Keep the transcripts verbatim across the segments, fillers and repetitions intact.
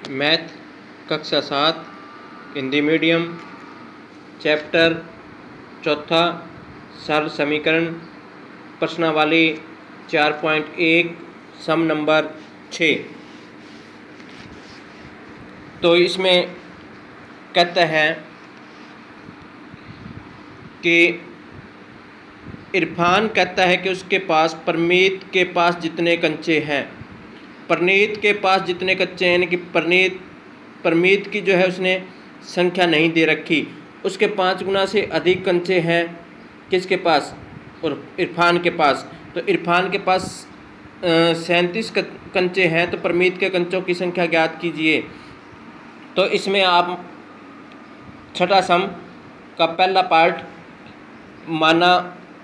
Math कक्षा सात Hindi medium chapter चौथा सरल समीकरण प्रश्नावली चार पॉइंट एक सम नंबर छः। तो इसमें कहता है कि इरफान कहता है कि उसके पास परमीत के पास जितने कंचे हैं, परनीत के पास जितने कच्चे हैं, यानी कि परनीत परमीत की जो है उसने संख्या नहीं दे रखी, उसके पाँच गुना से अधिक कंचे हैं किसके पास, और इरफान के पास। तो इरफान के पास सैंतीस कंचे हैं, तो परमीत के कंचों की संख्या ज्ञात कीजिए। तो इसमें आप छठा सम का पहला पार्ट माना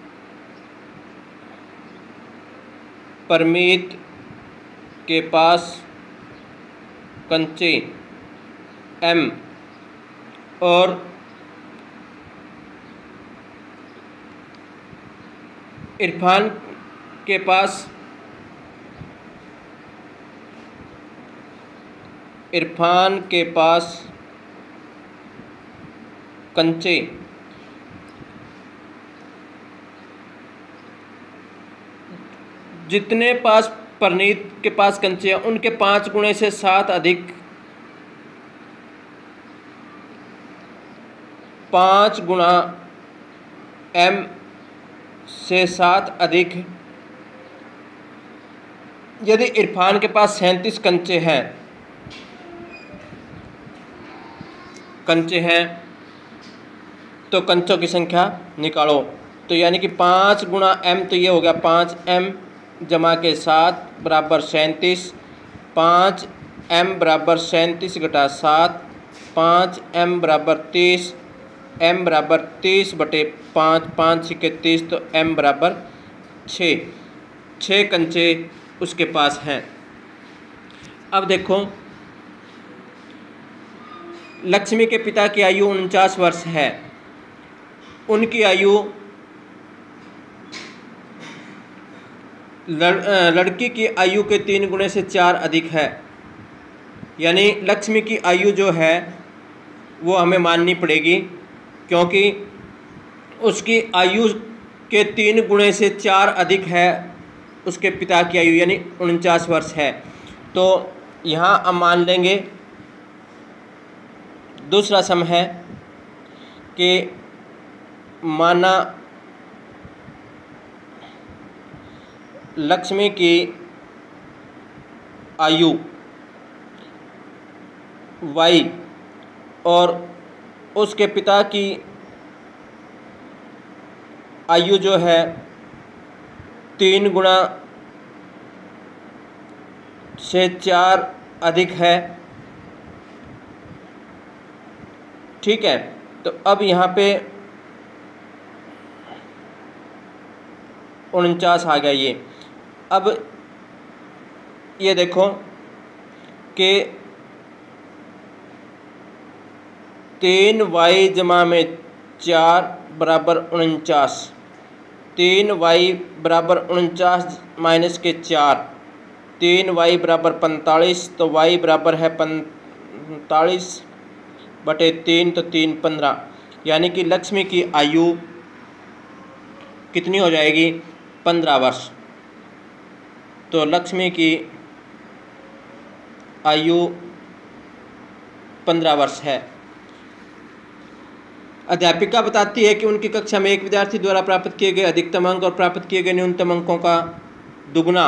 परमीत के पास कंचे एम और इरफान के पास इरफान के पास कंचे जितने पास परनीत के पास कंचे हैं उनके पाँच गुणे से सात अधिक, पाँच गुणा एम से सात अधिक। यदि इरफान के पास सैंतीस कंचे हैं कंचे हैं तो कंचों की संख्या निकालो। तो यानी कि पाँच गुणा एम, तो ये हो गया पाँच एम जमा के सात बराबर सैंतीस, पाँच एम बराबर सैंतीस घटा सात, पाँच एम बराबर तीस, एम बराबर तीस बटे पाँच, पाँच छिके तीस, तो एम बराबर छः, छः कंचे उसके पास हैं। अब देखो, लक्ष्मी के पिता की आयु उनचास वर्ष है, उनकी आयु लड़, लड़की की आयु के तीन गुणे से चार अधिक है। यानी लक्ष्मी की आयु जो है वो हमें माननी पड़ेगी, क्योंकि उसकी आयु के तीन गुणे से चार अधिक है उसके पिता की आयु, यानी उनचास वर्ष है। तो यहाँ हम मान लेंगे। दूसरा सम है कि माना लक्ष्मी की आयु वाई और उसके पिता की आयु जो है तीन गुणा से चार अधिक है। ठीक है, तो अब यहाँ पे उनचास आ गया ये। अब ये देखो कि तीन वाई जमा में चार बराबर उनचास, तीन वाई बराबर उनचास माइनस के चार, तीन वाई बराबर पैंतालीस, तो वाई बराबर है पैंतालीस बटे तीन, तो तीन पंद्रह। यानी कि लक्ष्मी की आयु कितनी हो जाएगी, पंद्रह वर्ष। तो लक्ष्मी की आयु पंद्रह वर्ष है। अध्यापिका बताती है कि उनकी कक्षा में एक विद्यार्थी द्वारा प्राप्त किए गए अधिकतम अंक और प्राप्त किए गए न्यूनतम अंकों का दुगुना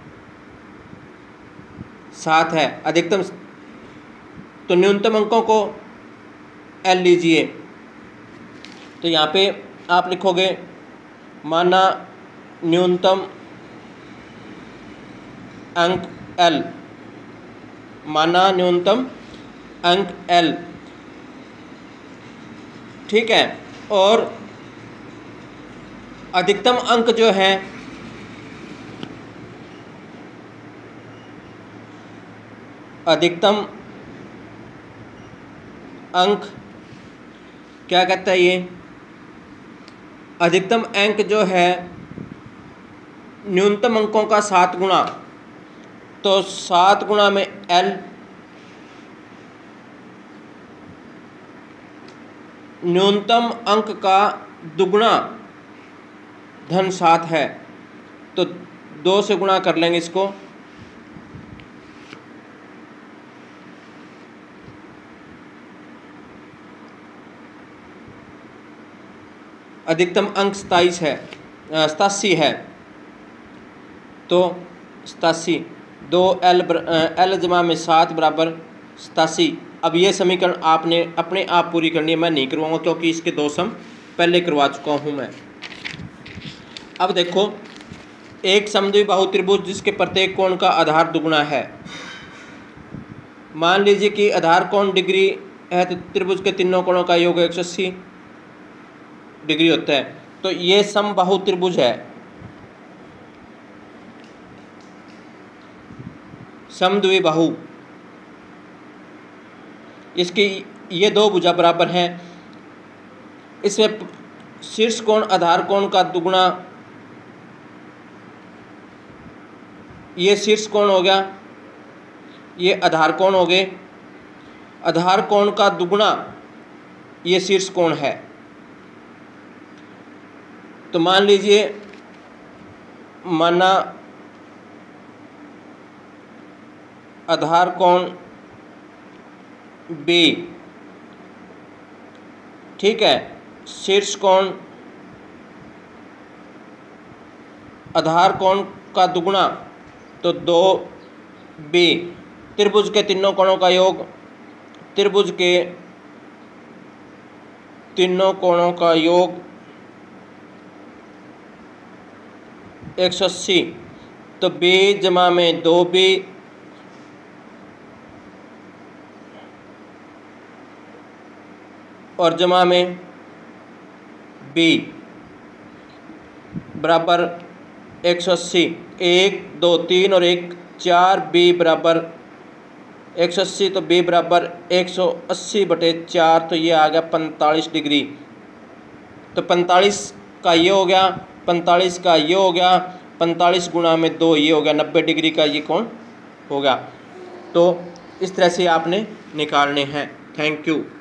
सात है। अधिकतम तो न्यूनतम अंकों को एल लीजिए। तो यहाँ पे आप लिखोगे माना न्यूनतम अंक एल, माना न्यूनतम अंक एल। ठीक है, और अधिकतम अंक जो है अधिकतम अंक क्या कहता है ये, अधिकतम अंक जो है न्यूनतम अंकों का सात गुना, तो सात गुणा में एल न्यूनतम अंक का दुगुना धन सात है, तो दो से गुणा कर लेंगे इसको। अधिकतम अंक सताईस है, सतासी है, तो सतासी दो एल एल जमा में सात बराबर सतासी। अब ये समीकरण आपने अपने आप पूरी करनी है, मैं नहीं करवाऊंगा क्योंकि इसके दो सम पहले करवा चुका हूँ मैं। अब देखो, एक समद्विबाहु त्रिभुज जिसके प्रत्येक कोण का आधार दुगुना है। मान लीजिए कि आधार कोण डिग्री है तो त्रिभुज के तीनों कोणों का योग एक सौ अस्सी डिग्री होता है, तो ये समबाहु त्रिभुज है। समद्विबाहु, इसकी ये दो भुजा बराबर हैं। इसमें शीर्ष कोण आधार कोण का दुगुना, ये शीर्ष कोण हो गया, ये आधार कोण हो गए। आधार कोण का दुगुना ये शीर्ष कोण है। तो मान लीजिए, माना आधार कोण बी, ठीक है, शीर्ष कोण आधार कोण का दुगुना तो दो बी। त्रिभुज के तीनों कोणों का योग, त्रिभुज के तीनों कोणों का योग एक सौ अस्सी, तो बी जमा में दो बी और जमा में बी बराबर एक सौ अस्सी। एक दो तीन और एक चार, बी बराबर एक सौ अस्सी, तो बी बराबर एक सौ अस्सी बटे चार, तो ये आ गया पैंतालीस डिग्री। तो पैंतालीस का ये हो गया, पैंतालीस का ये हो गया, पैंतालीस गुणा में दो ये हो गया, नब्बे डिग्री का ये कोण हो गया। तो इस तरह से आपने निकालने हैं। Thank you.